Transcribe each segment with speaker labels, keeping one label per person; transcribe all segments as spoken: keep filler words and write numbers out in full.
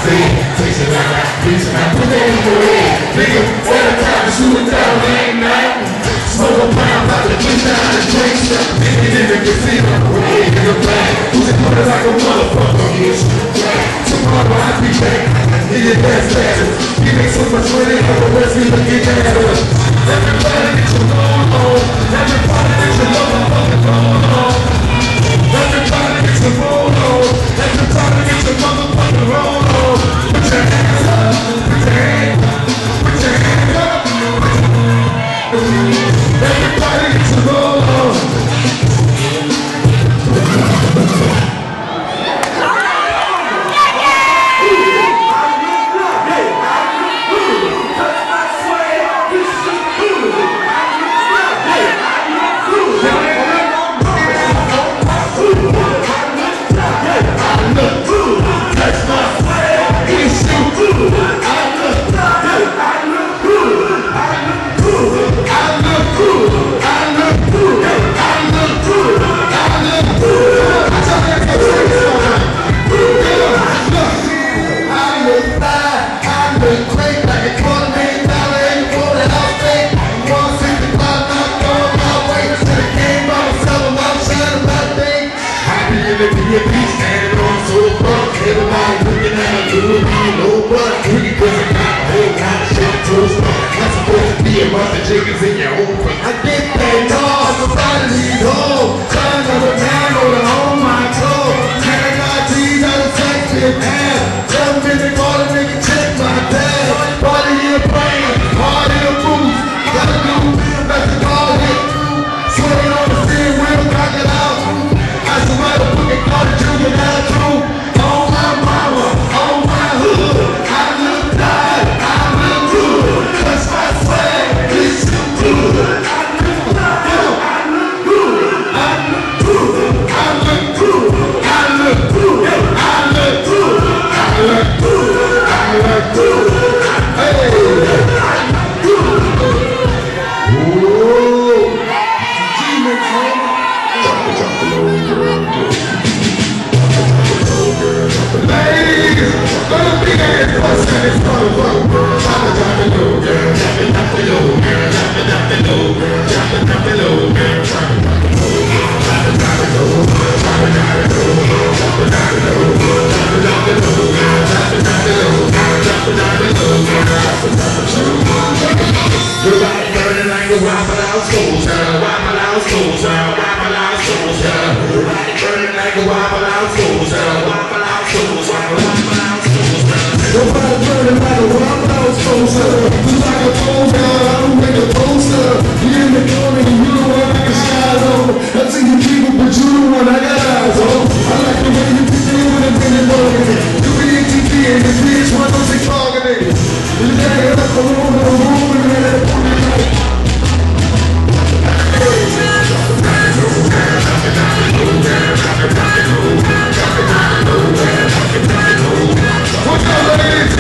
Speaker 1: say it. Face it like I, face it like I put that in the way. Nigga, all the time to shoot it down, ain't night. Smoke a pound, about to push down the drink stuff. Nigga, nigga, can see my way in the bag. Who's it put it like a motherfucker? Tomorrow I'll be back. Nigga, that's fast. He makes so much money, all the rest of me looking at us. Everybody get your roll on. Everybody get your motherfucking roll on. Everybody get your roll on. Everybody get your motherfucking roll on. Put your hands up. Put your hands up. Put your hands up. Everybody get your roll on. Chickens in your own place. I get that dog, somebody lead home. Son of a man on the home, my toe. Ten got G's out of Texas, man. Seven minutes, call a nigga, check my dad. Party in the brain, party in the booth. Gotta do, that's the call it. Sweating on the steering wheel, knock it out. I somebody put it call the juvenile too. Oh my mama, oh my hood. I look bad, I look good. That's my swag. I look good, I look good, I look good, I look good, I look good, I look good, I look good, I look good, hey, I look good. Whoa, drop it, drop it low, girl. Ladies, go to big ass bus and it's motherfucker. Drop it, drop it low, girl. Drop it, drop it low, girl. Drop it, drop it low, girl. Drop it, drop it low, girl. Drop it, drop it low, girl. Drop it, drop it low, girl. Drop it, drop it low, girl. Drop it, drop it low, girl. Drop it, drop it low, girl. Drop it, drop it low, girl. Drop it, drop it low, girl. Drop it, drop it low, girl. Your body burning like a Waffle House toaster. Waffle House toaster. Waffle House toaster. Your body burning like a Waffle House toaster. Waffle House toaster. Waffle House toaster. Your body burning like a Waffle House toaster. Just like a toaster, I'm like a toaster. You in the corner, you the one I can shine on. I see you people, but you the one I got eyes on. I like the way you keep moving and bending over. You be in T V and this bitch one of those targeted. You take it up the room and the room and then it put it like. What's up, ladies?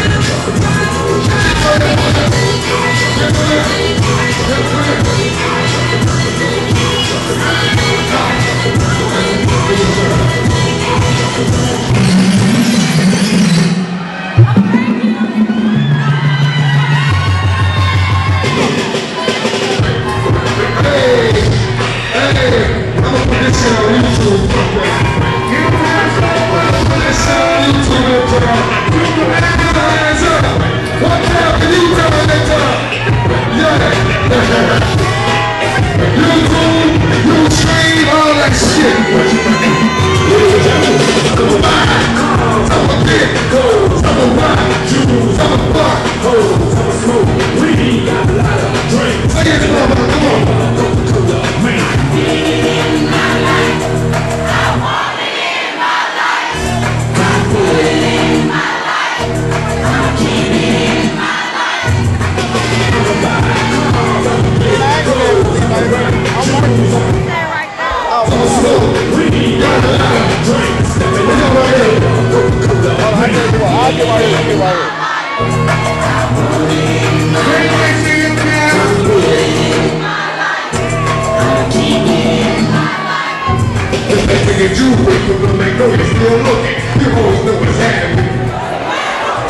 Speaker 1: If you wait for them, they know you're still looking. You always know what's happening.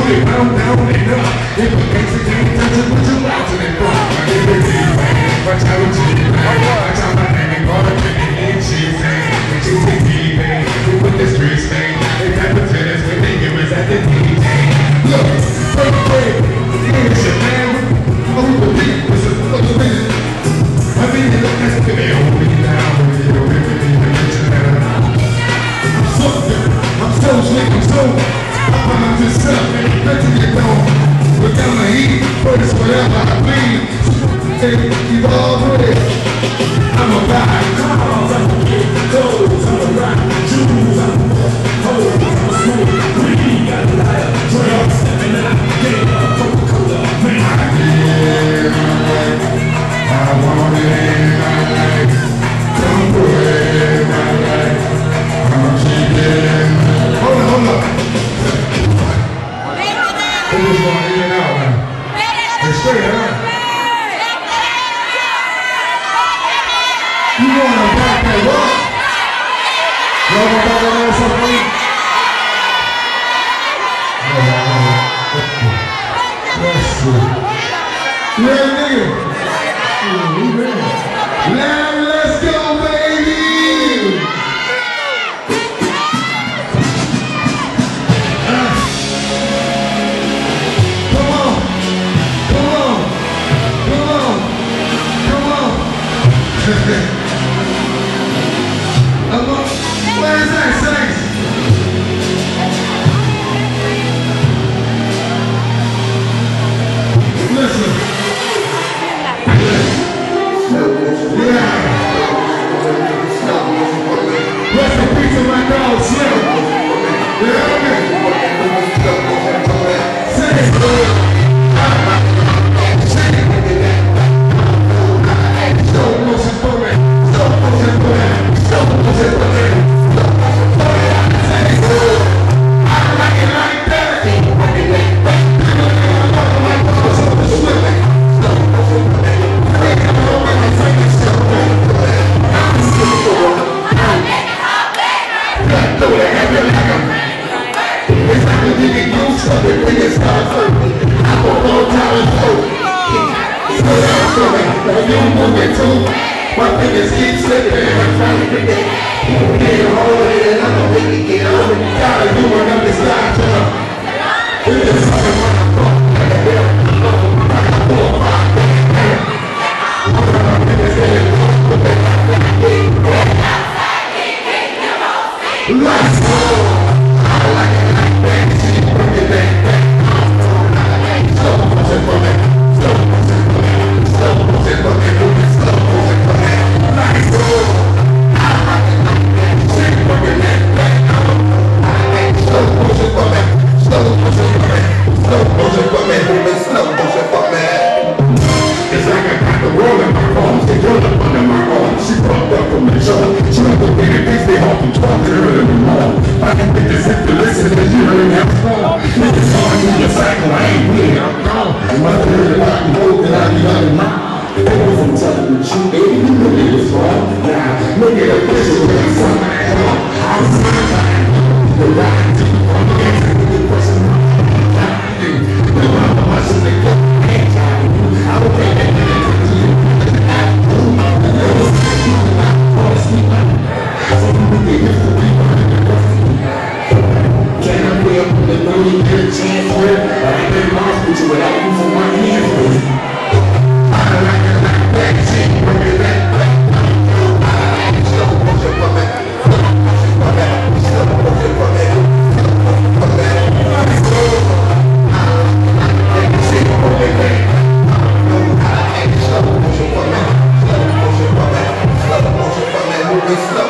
Speaker 1: it round, down, and up. If a gangster can't touch it, what you watching it for? My liberty, man. Watch out what you do, man. Watch out my name and call it and she's saying, when she say T, man, we put the streets, man. They type of tennis when they give us at the D J. Look, break, break, it's your man. Oh, the beat, it's a fucking minute. I mean, you look at me, hold me down, you don't make me mention that. I'm so good, I'm so slick, I'm so, I find myself, let you get down. Look down the heat, first whatever I bleed. Hey, evolve with it. I'm a guy. Cars, I'm a kid. Clothes, I'm a rock. Shoes, I'm a hoes, I'm a smoke. Green, got a liar. Drugs, stepping out. Get up, Coca-Cola. Man, I did my life. I want it in my life. Don't put it in my life. I'm keeping. Hold on, hold on. Who's going in and out, man? Hey, straight out. You wanna back that up? You wanna back that ass up, please? Let's see. You ready, nigga? We ready. Now let's go, baby! Uh, come on, come on, come on, come on. Where's that sax? Listen. Yeah. Rest in peace to my dog, Slim. Yeah, say it. Slow motion for me. Slow motion for me. Slow motion for me. My fingers keep slipping, I'm trying to get it. Can't hold it, and I'm gonna make it get over. Gotta do another slide to her. We're just talking when I'm gone. I got four or five things. I'm gonna make this thing. Let's go! I like it like that. She bring it back, back. Slow motion for me. Slow motion for me. Slow motion for me. Slow motion for me. Let's go! I like it like that. She bring it back, back. Slow motion for me. Slow motion for me. Slow motion for me. Slow motion for me. It's like I got the world in my arms. They roll up under my arms. She broke up from the show. She went to get it. They stay home and talk to her in the morning. I can think this if you listen to you heard have fun. Niggas on you your cycle. I ain't with it. I'm gone. You must have heard about me. Hope that I be under mine. It wasn't telling the truth, baby. You knew it was wrong. Now, look at the picture with the sun at home. I was fine. The ride to the front of the good person. The one of us in the club. I would take that nigga to you. The little stick, you know, I fall asleep. So you would get here for me. Can I put up with the money, get a chance for it? I ain't been lost with you without you for one hand for it. I like it like that, she bring it back, back. I like it, slow motion for me. Slow motion for me. Slow motion for me. Slow motion for me. Let's go. I like it, she bring it back. I like it, slow motion for me. Slow motion for me. Slow motion for me. Moving slow.